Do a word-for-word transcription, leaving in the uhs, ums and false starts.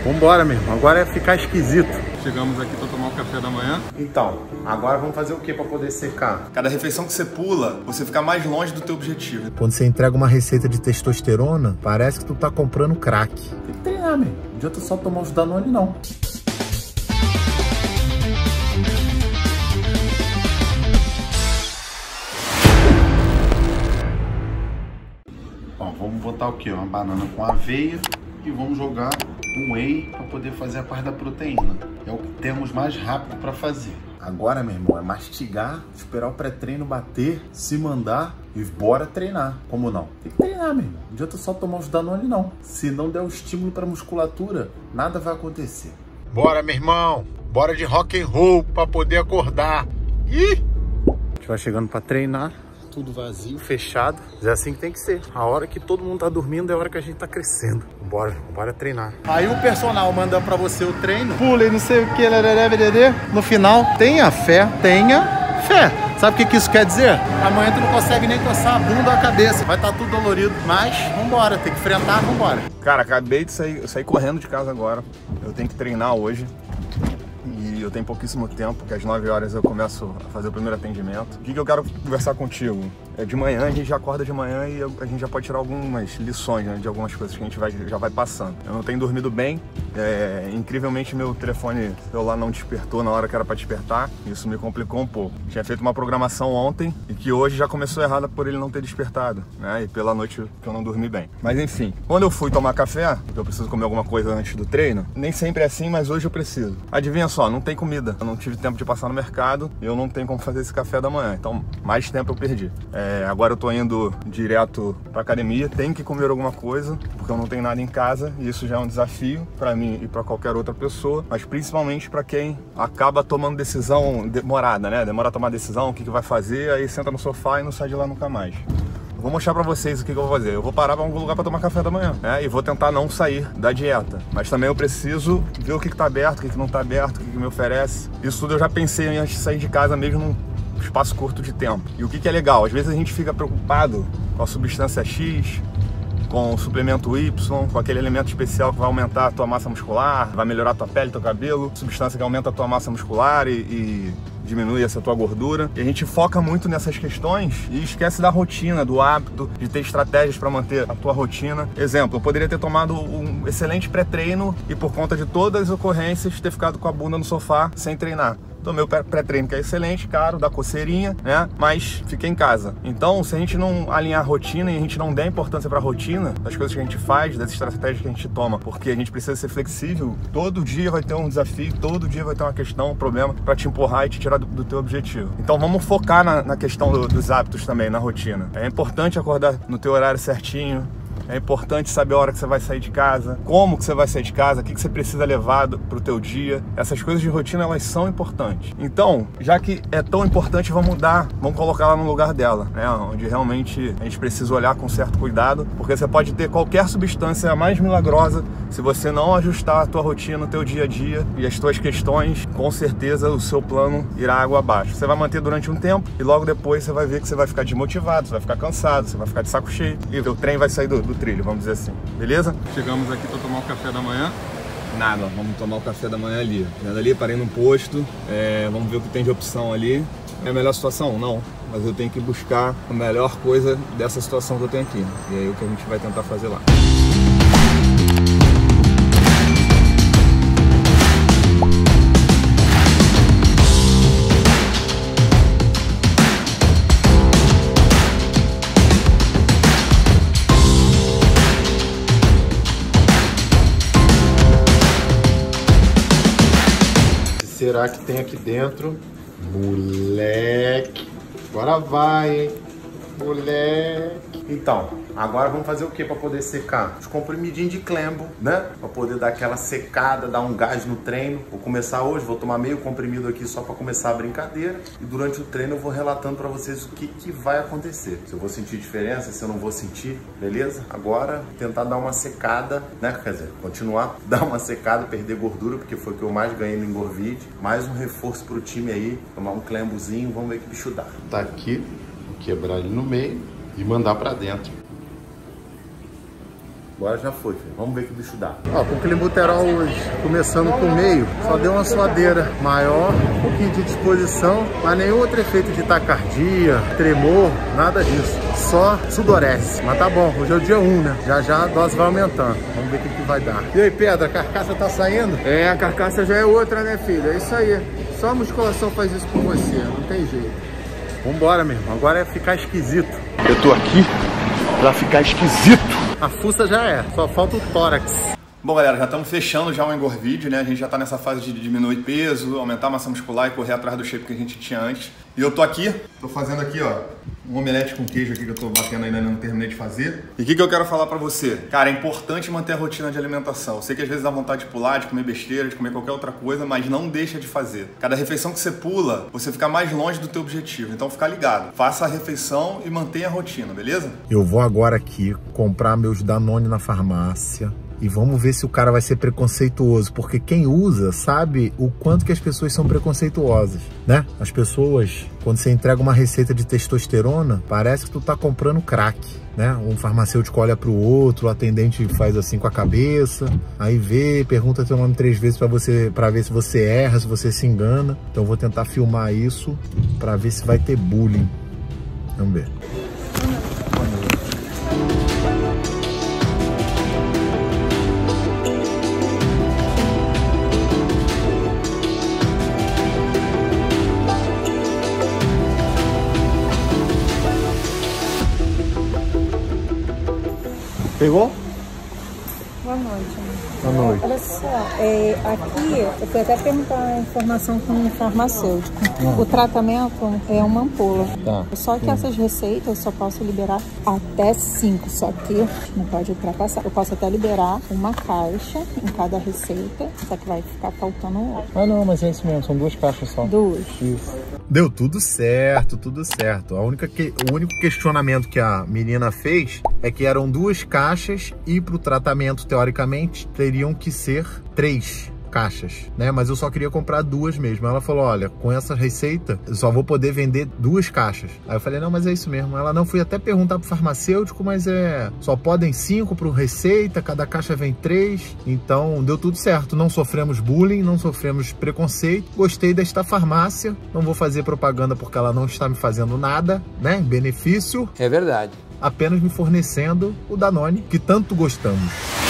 Vambora, meu irmão. Agora é ficar esquisito. Chegamos aqui para tomar o café da manhã. Então, agora vamos fazer o que para poder secar? Cada refeição que você pula, você fica mais longe do teu objetivo. Quando você entrega uma receita de testosterona, parece que tu tá comprando crack. Tem que treinar, meu. Não adianta só tomar os Danone, não. Bom, vamos botar o quê? Uma banana com aveia e vamos jogar um whey para poder fazer a parte da proteína. É o que temos mais rápido para fazer. Agora, meu irmão, é mastigar, esperar o pré-treino bater, se mandar e bora treinar. Como não? Tem que treinar, meu irmão. Não adianta só tomar os Danone, não. Se não der o estímulo para musculatura, nada vai acontecer. Bora, meu irmão. Bora de rock and roll para poder acordar. Ih! A gente vai chegando para treinar. Tudo vazio, fechado. É assim que tem que ser. A hora que todo mundo tá dormindo é a hora que a gente tá crescendo. Bora, bora treinar. Aí o personal manda pra você o treino. Pula e não sei o que. No final, tenha fé, tenha fé. Sabe o que, que isso quer dizer? Amanhã tu não consegue nem coçar a bunda ou a cabeça. Vai estar tudo dolorido. Mas vambora, tem que enfrentar, vambora. Cara, acabei de sair, sair correndo de casa agora. Eu tenho que treinar hoje. Eu tenho pouquíssimo tempo, porque às nove horas eu começo a fazer o primeiro atendimento. O que, que eu quero conversar contigo? É de manhã, a gente já acorda de manhã e a gente já pode tirar algumas lições, né, de algumas coisas que a gente vai, já vai passando. Eu não tenho dormido bem, é, incrivelmente meu telefone celular não despertou na hora que era para despertar, isso me complicou um pouco. Tinha feito uma programação ontem e que hoje já começou errada por ele não ter despertado, né, e pela noite que eu não dormi bem. Mas enfim, quando eu fui tomar café, porque eu preciso comer alguma coisa antes do treino, nem sempre é assim, mas hoje eu preciso. Adivinha só, não tem comida. Eu não tive tempo de passar no mercado e eu não tenho como fazer esse café da manhã, então mais tempo eu perdi. É, agora eu tô indo direto pra academia, tenho que comer alguma coisa, porque eu não tenho nada em casa e isso já é um desafio pra mim e pra qualquer outra pessoa, mas principalmente pra quem acaba tomando decisão demorada, né? Demora a tomar decisão, o que, que vai fazer, aí senta no sofá e não sai de lá nunca mais. Vou mostrar pra vocês o que, que eu vou fazer. Eu vou parar pra algum lugar pra tomar café da manhã, né? E vou tentar não sair da dieta. Mas também eu preciso ver o que, que tá aberto, o que, que não tá aberto, o que, que me oferece. Isso tudo eu já pensei antes de sair de casa, mesmo num espaço curto de tempo. E o que, que é legal? Às vezes a gente fica preocupado com a substância X, com o suplemento Y, com aquele elemento especial que vai aumentar a tua massa muscular, vai melhorar a tua pele, teu cabelo, substância que aumenta a tua massa muscular e... e... diminui essa tua gordura. E a gente foca muito nessas questões e esquece da rotina, do hábito, de ter estratégias para manter a tua rotina. Exemplo, eu poderia ter tomado um excelente pré-treino e por conta de todas as ocorrências ter ficado com a bunda no sofá sem treinar. Tomei o pré-treino que é excelente, caro, dá coceirinha, né? Mas fiquei em casa. Então, se a gente não alinhar a rotina e a gente não der importância para a rotina, das coisas que a gente faz, das estratégias que a gente toma, porque a gente precisa ser flexível, todo dia vai ter um desafio, todo dia vai ter uma questão, um problema para te empurrar e te tirar do, do teu objetivo. Então, vamos focar na, na questão do, dos hábitos também, na rotina. É importante acordar no teu horário certinho. É importante saber a hora que você vai sair de casa, como que você vai sair de casa, o que, que você precisa levar para o teu dia. Essas coisas de rotina, elas são importantes. Então, já que é tão importante, vamos mudar, vamos colocar ela no lugar dela, né? Onde realmente a gente precisa olhar com certo cuidado, porque você pode ter qualquer substância mais milagrosa, se você não ajustar a tua rotina, o teu dia a dia e as tuas questões, com certeza o seu plano irá água abaixo. Você vai manter durante um tempo e logo depois você vai ver que você vai ficar desmotivado, você vai ficar cansado, você vai ficar de saco cheio e o trem vai sair do, do trilho, vamos dizer assim, beleza? Chegamos aqui para tomar o café da manhã. Nada, vamos tomar o café da manhã ali. Vendo ali, parei num posto, é, vamos ver o que tem de opção ali. É a melhor situação? Não, mas eu tenho que buscar a melhor coisa dessa situação que eu tenho aqui. E aí o que a gente vai tentar fazer lá. Será que tem aqui dentro? Moleque! Agora vai, hein? Moleque! Então, agora vamos fazer o que para poder secar? Os comprimidinhos de Clembo, né? Para poder dar aquela secada, dar um gás no treino. Vou começar hoje, vou tomar meio comprimido aqui só para começar a brincadeira. E durante o treino eu vou relatando para vocês o que, que vai acontecer. Se eu vou sentir diferença, se eu não vou sentir, beleza? Agora, tentar dar uma secada, né? Quer dizer, continuar, dar uma secada, perder gordura, porque foi o que eu mais ganhei no Engorvide. Mais um reforço pro time aí, tomar um Clembozinho, vamos ver que bicho dá. Tá aqui, vou quebrar ele no meio e mandar para dentro. Agora já foi, filho. Vamos ver que o bicho dá. Ó, com o clenbuterol hoje, começando com o meio, só deu uma suadeira maior, um pouquinho de disposição, mas nenhum outro efeito de taquicardia, tremor, nada disso. Só sudorese. Mas tá bom, hoje é o dia um, né? Já já a dose vai aumentando. Vamos ver o que, que vai dar. E aí, Pedro, a carcaça tá saindo? É, a carcaça já é outra, né, filho? É isso aí. Só a musculação faz isso por você, não tem jeito. Vambora, meu irmão. Agora é ficar esquisito. Eu tô aqui pra ficar esquisito. A fuça já é, só falta o tórax. Bom, galera, já estamos fechando já o engorvide, né? A gente já tá nessa fase de diminuir peso, aumentar a massa muscular e correr atrás do shape que a gente tinha antes. E eu tô aqui, tô fazendo aqui, ó, um omelete com queijo aqui que eu tô batendo ainda, não terminei de fazer. E o que, que eu quero falar pra você? Cara, é importante manter a rotina de alimentação. Eu sei que às vezes dá vontade de pular, de comer besteira, de comer qualquer outra coisa, mas não deixa de fazer. Cada refeição que você pula, você fica mais longe do teu objetivo. Então fica ligado. Faça a refeição e mantenha a rotina, beleza? Eu vou agora aqui comprar meus Danone na farmácia. E vamos ver se o cara vai ser preconceituoso, porque quem usa sabe o quanto que as pessoas são preconceituosas, né? As pessoas, quando você entrega uma receita de testosterona, parece que tu tá comprando crack, né? Um farmacêutico olha pro outro, o atendente faz assim com a cabeça, aí vê, pergunta teu nome três vezes para você, para ver se você erra, se você se engana. Então eu vou tentar filmar isso para ver se vai ter bullying. Vamos ver. Pegou? Boa noite. Boa noite. Olha só, é, aqui eu fui até perguntar a informação com um farmacêutico. Hum. O tratamento é uma ampola. Tá. Só que Sim. essas receitas eu só posso liberar até cinco, só que não pode ultrapassar. Eu posso até liberar uma caixa em cada receita, só que vai ficar faltando outra. Ah não, mas é isso mesmo, são duas caixas só. Duas. Isso. Deu tudo certo, tudo certo. A única que, o único questionamento que a menina fez é que eram duas caixas e para o tratamento, teoricamente, teriam que ser três caixas, né? Mas eu só queria comprar duas mesmo. Ela falou, olha, com essa receita eu só vou poder vender duas caixas. Aí eu falei, não, mas é isso mesmo. Ela não, fui até perguntar pro farmacêutico, mas é só podem cinco pro receita, cada caixa vem três. Então deu tudo certo. Não sofremos bullying, não sofremos preconceito. Gostei desta farmácia. Não vou fazer propaganda porque ela não está me fazendo nada, né? Benefício. É verdade. Apenas me fornecendo o Danone que tanto gostamos.